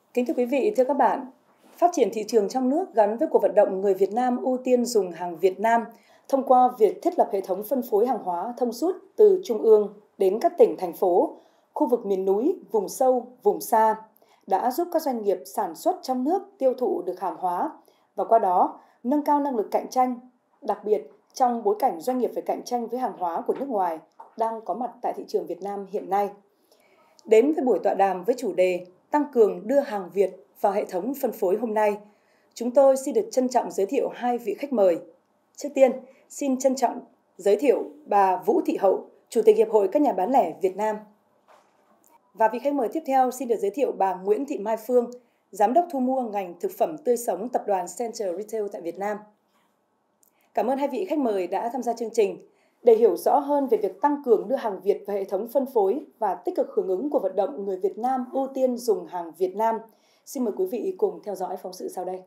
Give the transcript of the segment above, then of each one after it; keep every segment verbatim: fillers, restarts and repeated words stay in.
Kính thưa quý vị, thưa các bạn, phát triển thị trường trong nước gắn với cuộc vận động người Việt Nam ưu tiên dùng hàng Việt Nam thông qua việc thiết lập hệ thống phân phối hàng hóa thông suốt từ trung ương đến các tỉnh, thành phố, khu vực miền núi, vùng sâu, vùng xa đã giúp các doanh nghiệp sản xuất trong nước tiêu thụ được hàng hóa và qua đó nâng cao năng lực cạnh tranh, đặc biệt trong bối cảnh doanh nghiệp phải cạnh tranh với hàng hóa của nước ngoài đang có mặt tại thị trường Việt Nam hiện nay. Đến với buổi tọa đàm với chủ đề tăng cường đưa hàng Việt vào hệ thống phân phối hôm nay, chúng tôi xin được trân trọng giới thiệu hai vị khách mời. Trước tiên, xin trân trọng giới thiệu bà Vũ Thị Hậu, Chủ tịch Hiệp hội các nhà bán lẻ Việt Nam. Và vị khách mời tiếp theo xin được giới thiệu bà Nguyễn Thị Mai Phương, Giám đốc thu mua ngành thực phẩm tươi sống tập đoàn Central Retail tại Việt Nam. Cảm ơn hai vị khách mời đã tham gia chương trình. Để hiểu rõ hơn về việc tăng cường đưa hàng Việt vào hệ thống phân phối và tích cực hưởng ứng của vận động người Việt Nam ưu tiên dùng hàng Việt Nam, xin mời quý vị cùng theo dõi phóng sự sau đây.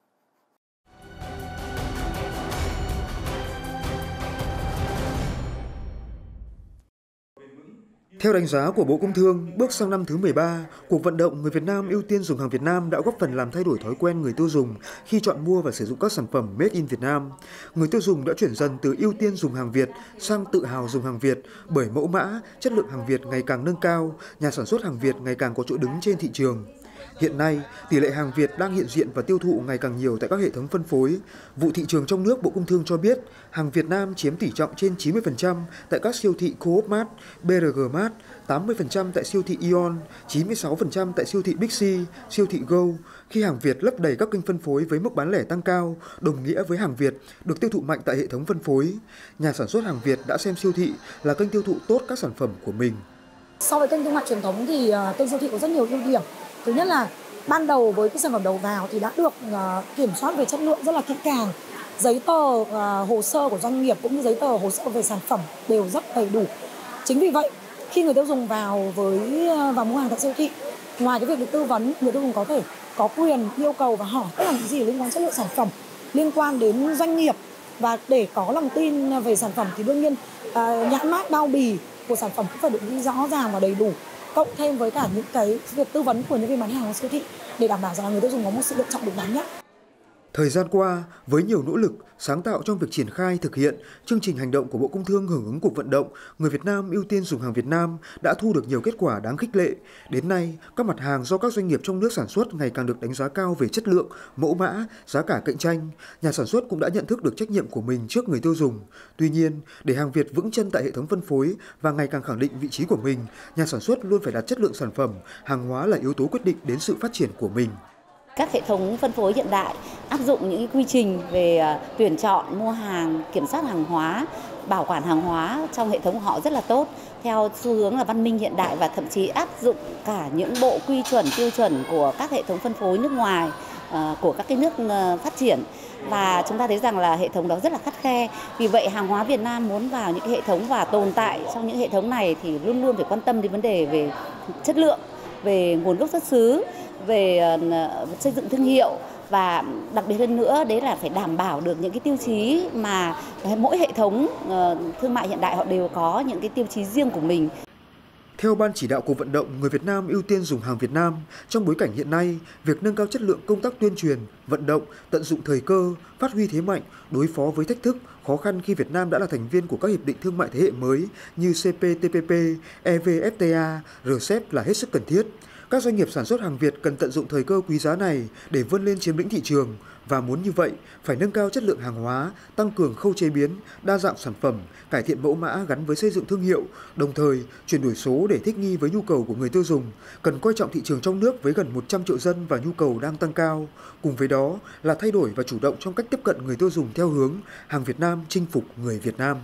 Theo đánh giá của Bộ Công Thương, bước sang năm thứ mười ba, cuộc vận động người Việt Nam ưu tiên dùng hàng Việt Nam đã góp phần làm thay đổi thói quen người tiêu dùng khi chọn mua và sử dụng các sản phẩm Made in Việt Nam. Người tiêu dùng đã chuyển dần từ ưu tiên dùng hàng Việt sang tự hào dùng hàng Việt bởi mẫu mã, chất lượng hàng Việt ngày càng nâng cao, nhà sản xuất hàng Việt ngày càng có chỗ đứng trên thị trường. Hiện nay, tỷ lệ hàng Việt đang hiện diện và tiêu thụ ngày càng nhiều tại các hệ thống phân phối. Vụ thị trường trong nước Bộ Công Thương cho biết, hàng Việt Nam chiếm tỷ trọng trên chín mươi phần trăm tại các siêu thị Co-op Mart, bê rờ giê Mart, tám mươi phần trăm tại siêu thị Aeon, chín mươi sáu phần trăm tại siêu thị Bixi, siêu thị Go. Khi hàng Việt lấp đầy các kênh phân phối với mức bán lẻ tăng cao, đồng nghĩa với hàng Việt được tiêu thụ mạnh tại hệ thống phân phối. Nhà sản xuất hàng Việt đã xem siêu thị là kênh tiêu thụ tốt các sản phẩm của mình. So với kênh thương mại truyền thống thì kênh siêu thị có rất nhiều ưu điểm. Thứ nhất là ban đầu với cái sản phẩm đầu vào thì đã được uh, kiểm soát về chất lượng rất là kỹ càng. Giấy tờ uh, hồ sơ của doanh nghiệp cũng như giấy tờ hồ sơ về sản phẩm đều rất đầy đủ. Chính vì vậy, khi người tiêu dùng vào với uh, vào mua hàng tại siêu thị, ngoài cái việc được tư vấn, người tiêu dùng có thể có quyền yêu cầu và hỏi tất cả những gì liên quan chất lượng sản phẩm, liên quan đến doanh nghiệp, và để có lòng tin về sản phẩm thì đương nhiên uh, nhãn mác, bao bì của sản phẩm cũng phải được ghi rõ ràng và đầy đủ, cộng thêm với cả những cái việc tư vấn của nhân viên bán hàng ở siêu thị để đảm bảo rằng là người tiêu dùng có một sự lựa chọn đúng đắn nhất. Thời gian qua, với nhiều nỗ lực, sáng tạo trong việc triển khai thực hiện, chương trình hành động của Bộ Công Thương hưởng ứng cuộc vận động người Việt Nam ưu tiên dùng hàng Việt Nam đã thu được nhiều kết quả đáng khích lệ. Đến nay, các mặt hàng do các doanh nghiệp trong nước sản xuất ngày càng được đánh giá cao về chất lượng, mẫu mã, giá cả cạnh tranh. Nhà sản xuất cũng đã nhận thức được trách nhiệm của mình trước người tiêu dùng. Tuy nhiên, để hàng Việt vững chân tại hệ thống phân phối và ngày càng khẳng định vị trí của mình, nhà sản xuất luôn phải đặt chất lượng sản phẩm, hàng hóa là yếu tố quyết định đến sự phát triển của mình. Các hệ thống phân phối hiện đại áp dụng những quy trình về tuyển chọn, mua hàng, kiểm soát hàng hóa, bảo quản hàng hóa trong hệ thống của họ rất là tốt, theo xu hướng là văn minh hiện đại và thậm chí áp dụng cả những bộ quy chuẩn, tiêu chuẩn của các hệ thống phân phối nước ngoài, của các cái nước phát triển. Và chúng ta thấy rằng là hệ thống đó rất là khắt khe. Vì vậy hàng hóa Việt Nam muốn vào những cái hệ thống và tồn tại trong những hệ thống này thì luôn luôn phải quan tâm đến vấn đề về chất lượng, về nguồn gốc xuất xứ, về uh, xây dựng thương hiệu, và đặc biệt hơn nữa đấy là phải đảm bảo được những cái tiêu chí mà mỗi hệ thống uh, thương mại hiện đại họ đều có những cái tiêu chí riêng của mình. Theo Ban chỉ đạo cuộc vận động người Việt Nam ưu tiên dùng hàng Việt Nam, trong bối cảnh hiện nay, việc nâng cao chất lượng công tác tuyên truyền, vận động, tận dụng thời cơ, phát huy thế mạnh, đối phó với thách thức, khó khăn khi Việt Nam đã là thành viên của các hiệp định thương mại thế hệ mới như xê pê tê pê pê, e vê ép tê a, rờ xê e pê là hết sức cần thiết. Các doanh nghiệp sản xuất hàng Việt cần tận dụng thời cơ quý giá này để vươn lên chiếm lĩnh thị trường, và muốn như vậy phải nâng cao chất lượng hàng hóa, tăng cường khâu chế biến, đa dạng sản phẩm, cải thiện mẫu mã gắn với xây dựng thương hiệu, đồng thời chuyển đổi số để thích nghi với nhu cầu của người tiêu dùng, cần coi trọng thị trường trong nước với gần một trăm triệu dân và nhu cầu đang tăng cao. Cùng với đó là thay đổi và chủ động trong cách tiếp cận người tiêu dùng theo hướng hàng Việt Nam chinh phục người Việt Nam.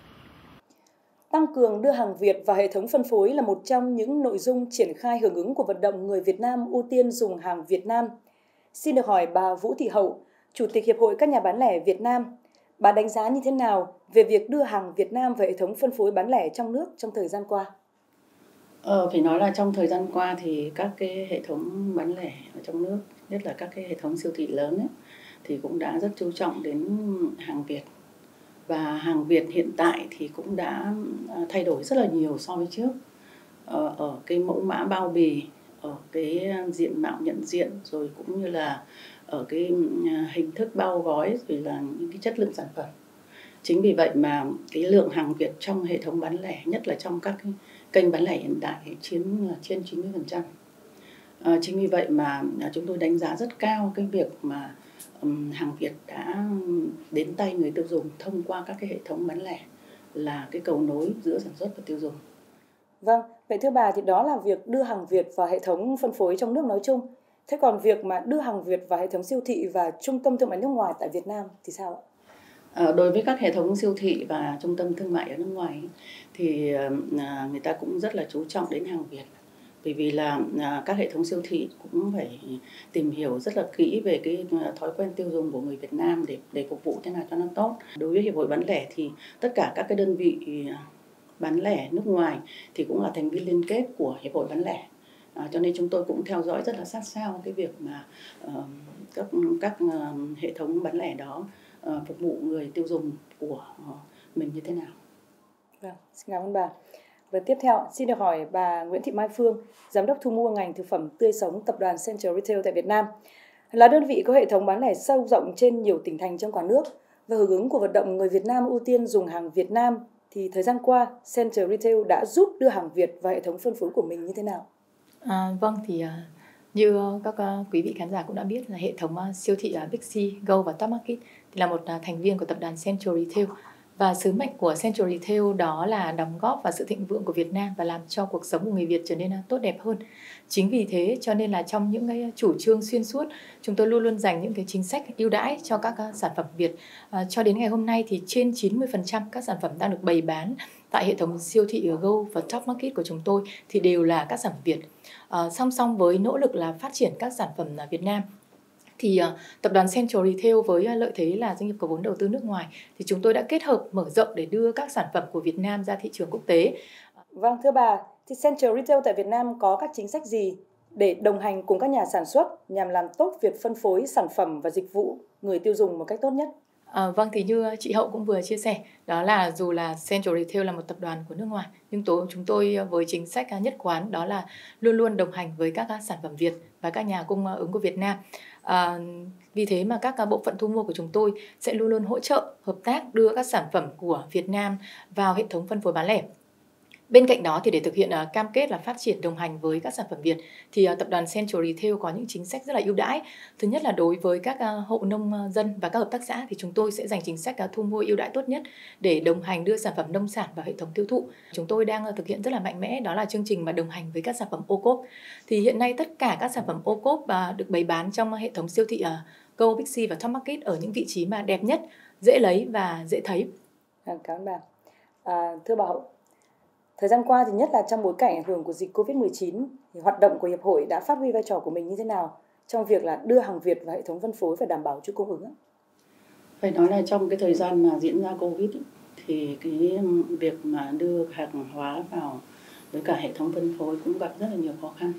Tăng cường đưa hàng Việt vào hệ thống phân phối là một trong những nội dung triển khai hưởng ứng của vận động người Việt Nam ưu tiên dùng hàng Việt Nam. Xin được hỏi bà Vũ Thị Hậu, Chủ tịch Hiệp hội các nhà bán lẻ Việt Nam, bà đánh giá như thế nào về việc đưa hàng Việt Nam vào hệ thống phân phối bán lẻ trong nước trong thời gian qua? Ờ, phải nói là trong thời gian qua thì các cái hệ thống bán lẻ ở trong nước, nhất là các cái hệ thống siêu thị lớn ấy, thì cũng đã rất chú trọng đến hàng Việt. Và hàng Việt hiện tại thì cũng đã thay đổi rất là nhiều so với trước. Ở, ở cái mẫu mã bao bì, ở cái diện mạo nhận diện, rồi cũng như là ở cái hình thức bao gói, rồi là những cái chất lượng sản phẩm. Chính vì vậy mà cái lượng hàng Việt trong hệ thống bán lẻ, nhất là trong các cái kênh bán lẻ hiện đại, chiếm trên chín mươi phần trăm. À, chính vì vậy mà chúng tôi đánh giá rất cao cái việc mà um, hàng Việt đã đến tay người tiêu dùng thông qua các cái hệ thống bán lẻ, là cái cầu nối giữa sản xuất và tiêu dùng. Vâng, vậy thưa bà, thì đó là việc đưa hàng Việt vào hệ thống phân phối trong nước nói chung. Thế còn việc mà đưa hàng Việt vào hệ thống siêu thị và trung tâm thương mại nước ngoài tại Việt Nam thì sao ạ? À, đối với các hệ thống siêu thị và trung tâm thương mại ở nước ngoài thì à, người ta cũng rất là chú trọng đến hàng Việt. Bởi vì là à, các hệ thống siêu thị cũng phải tìm hiểu rất là kỹ về cái thói quen tiêu dùng của người Việt Nam để để phục vụ thế nào cho nó tốt. Đối với hiệp hội bán lẻ thì tất cả các cái đơn vị bán lẻ nước ngoài thì cũng là thành viên liên kết của hiệp hội bán lẻ. À, cho nên chúng tôi cũng theo dõi rất là sát sao cái việc mà uh, các các uh, hệ thống bán lẻ đó uh, phục vụ người tiêu dùng của uh, mình như thế nào. Vâng, xin cảm ơn bà. Và tiếp theo, xin được hỏi bà Nguyễn Thị Mai Phương, Giám đốc thu mua ngành thực phẩm tươi sống Tập đoàn Central Retail tại Việt Nam, là đơn vị có hệ thống bán lẻ sâu rộng trên nhiều tỉnh thành trong cả nước và hưởng ứng của vận động người Việt Nam ưu tiên dùng hàng Việt Nam, thì thời gian qua Central Retail đã giúp đưa hàng Việt vào hệ thống phân phối của mình như thế nào? À, vâng, thì uh, như các uh, quý vị khán giả cũng đã biết là hệ thống uh, siêu thị uh, Big C, Go và Top Market thì là một uh, thành viên của tập đoàn Central Retail. Và sứ mệnh của Central Retail đó là đóng góp vào sự thịnh vượng của Việt Nam và làm cho cuộc sống của người Việt trở nên tốt đẹp hơn. Chính vì thế cho nên là trong những cái chủ trương xuyên suốt, chúng tôi luôn luôn dành những cái chính sách ưu đãi cho các sản phẩm Việt. À, cho đến ngày hôm nay thì trên chín mươi phần trăm các sản phẩm đang được bày bán tại hệ thống siêu thị Go và Top Market của chúng tôi thì đều là các sản phẩm Việt. À, song song với nỗ lực là phát triển các sản phẩm Việt Nam, thì uh, tập đoàn Central Retail với uh, lợi thế là doanh nghiệp có vốn đầu tư nước ngoài thì chúng tôi đã kết hợp mở rộng để đưa các sản phẩm của Việt Nam ra thị trường quốc tế. Vâng, thưa bà, thì Central Retail tại Việt Nam có các chính sách gì để đồng hành cùng các nhà sản xuất nhằm làm tốt việc phân phối sản phẩm và dịch vụ người tiêu dùng một cách tốt nhất? À, vâng, thì như chị Hậu cũng vừa chia sẻ, đó là dù là Central Retail là một tập đoàn của nước ngoài, nhưng tôi, chúng tôi với chính sách nhất quán đó là luôn luôn đồng hành với các sản phẩm Việt và các nhà cung ứng của Việt Nam. À, vì thế mà các bộ phận thu mua của chúng tôi sẽ luôn luôn hỗ trợ, hợp tác đưa các sản phẩm của Việt Nam vào hệ thống phân phối bán lẻ. Bên cạnh đó thì để thực hiện uh, cam kết là phát triển đồng hành với các sản phẩm Việt thì uh, tập đoàn Central Retail có những chính sách rất là ưu đãi. Thứ nhất là đối với các uh, hộ nông dân và các hợp tác xã thì chúng tôi sẽ dành chính sách uh, thu mua ưu đãi tốt nhất để đồng hành đưa sản phẩm nông sản vào hệ thống tiêu thụ. Chúng tôi đang uh, thực hiện rất là mạnh mẽ, đó là chương trình mà đồng hành với các sản phẩm ô cốp. Thì hiện nay tất cả các sản phẩm ô cốp uh, được bày bán trong uh, hệ thống siêu thị uh, Go, Big C và Top Market ở những vị trí mà đẹp nhất, dễ lấy và dễ thấy. Cảm ơn bà. À, thưa bà Hậu, thời gian qua thì nhất là trong bối cảnh ảnh hưởng của dịch covid mười chín thì hoạt động của hiệp hội đã phát huy vai trò của mình như thế nào trong việc là đưa hàng Việt vào hệ thống phân phối và đảm bảo chuỗi cung ứng? Phải nói là trong cái thời gian mà diễn ra Covid thì cái việc mà đưa hàng hóa vào với cả hệ thống phân phối cũng gặp rất là nhiều khó khăn.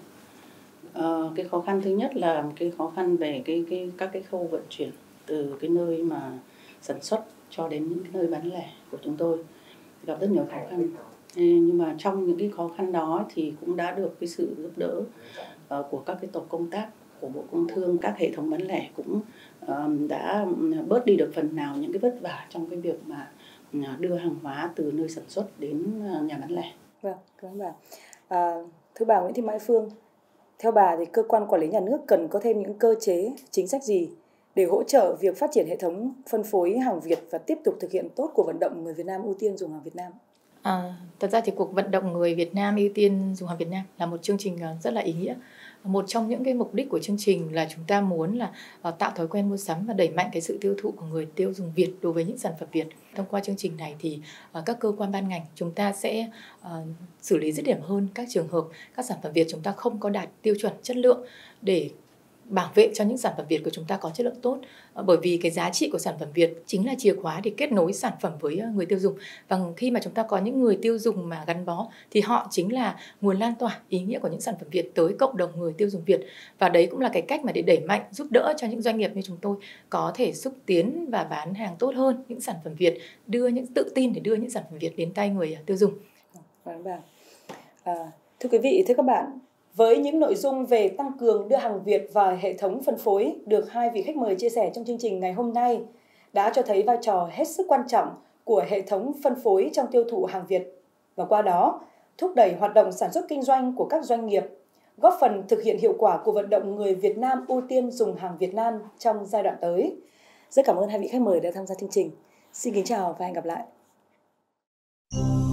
À, cái khó khăn thứ nhất là cái khó khăn về cái cái các cái khâu vận chuyển từ cái nơi mà sản xuất cho đến những cái nơi bán lẻ của chúng tôi gặp rất nhiều khó khăn. Nhưng mà trong những cái khó khăn đó thì cũng đã được cái sự giúp đỡ uh, của các cái tổ công tác của Bộ Công Thương, các hệ thống bán lẻ cũng uh, đã bớt đi được phần nào những cái vất vả trong cái việc mà uh, đưa hàng hóa từ nơi sản xuất đến uh, nhà bán lẻ. Vâng, cảm ơn bà. À, thưa bà Nguyễn Thị Mai Phương, theo bà thì cơ quan quản lý nhà nước cần có thêm những cơ chế, chính sách gì để hỗ trợ việc phát triển hệ thống phân phối hàng Việt và tiếp tục thực hiện tốt cuộc vận động người Việt Nam ưu tiên dùng hàng Việt Nam? À, thật ra thì cuộc vận động người Việt Nam ưu tiên dùng hàng Việt Nam là một chương trình rất là ý nghĩa. Một trong những cái mục đích của chương trình là chúng ta muốn là uh, tạo thói quen mua sắm và đẩy mạnh cái sự tiêu thụ của người tiêu dùng Việt đối với những sản phẩm Việt. Thông qua chương trình này thì uh, các cơ quan ban ngành chúng ta sẽ uh, xử lý dứt điểm hơn các trường hợp các sản phẩm Việt chúng ta không có đạt tiêu chuẩn chất lượng để bảo vệ cho những sản phẩm Việt của chúng ta có chất lượng tốt, bởi vì cái giá trị của sản phẩm Việt chính là chìa khóa để kết nối sản phẩm với người tiêu dùng. Và khi mà chúng ta có những người tiêu dùng mà gắn bó thì họ chính là nguồn lan tỏa ý nghĩa của những sản phẩm Việt tới cộng đồng người tiêu dùng Việt. Và đấy cũng là cái cách mà để đẩy mạnh, giúp đỡ cho những doanh nghiệp như chúng tôi có thể xúc tiến và bán hàng tốt hơn những sản phẩm Việt, đưa những tự tin để đưa những sản phẩm Việt đến tay người tiêu dùng. Vâng, à, thưa quý vị, thưa các bạn, Với những nội dung về tăng cường đưa hàng Việt vào hệ thống phân phối được hai vị khách mời chia sẻ trong chương trình ngày hôm nay đã cho thấy vai trò hết sức quan trọng của hệ thống phân phối trong tiêu thụ hàng Việt và qua đó thúc đẩy hoạt động sản xuất kinh doanh của các doanh nghiệp, góp phần thực hiện hiệu quả của vận động người Việt Nam ưu tiên dùng hàng Việt Nam trong giai đoạn tới. Rất cảm ơn hai vị khách mời đã tham gia chương trình. Xin kính chào và hẹn gặp lại.